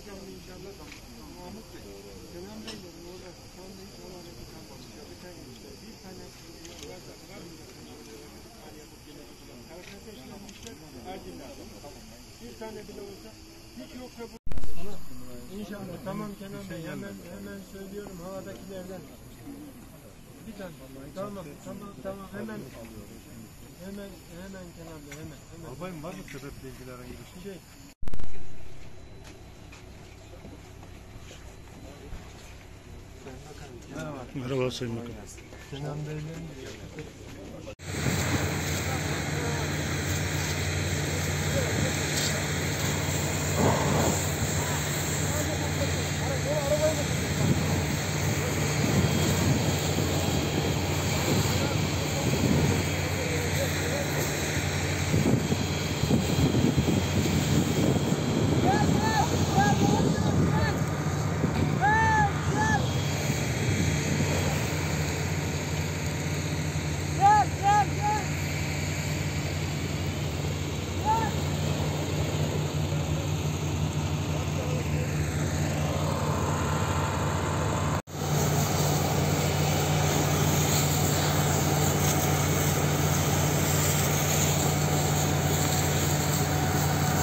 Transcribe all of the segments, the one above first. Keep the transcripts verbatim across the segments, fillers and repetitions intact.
akşam inşallah Mahmut Bey, Kenan Bey dedim orada şu anda hiç hava hareketi kalmamış. Geçen gün işte bir tane var da var mı? Harekete işlenmişler, Erginler'de. Bir tane bile olsa hiç yoksa bu. İnşallah. Tamam Kenan Bey, hemen hemen söylüyorum havadakilerden. Bir tane. Tamam, tamam, tamam, hemen. Hemen, hemen Kenan Bey, hemen. hemen. Albayım var mı sebeple ilgili herhangi bir şey? Şey. Merhaba. Merhaba Sayın Bakan. Kenan Bey'le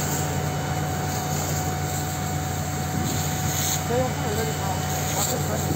Şey yapma öyle bir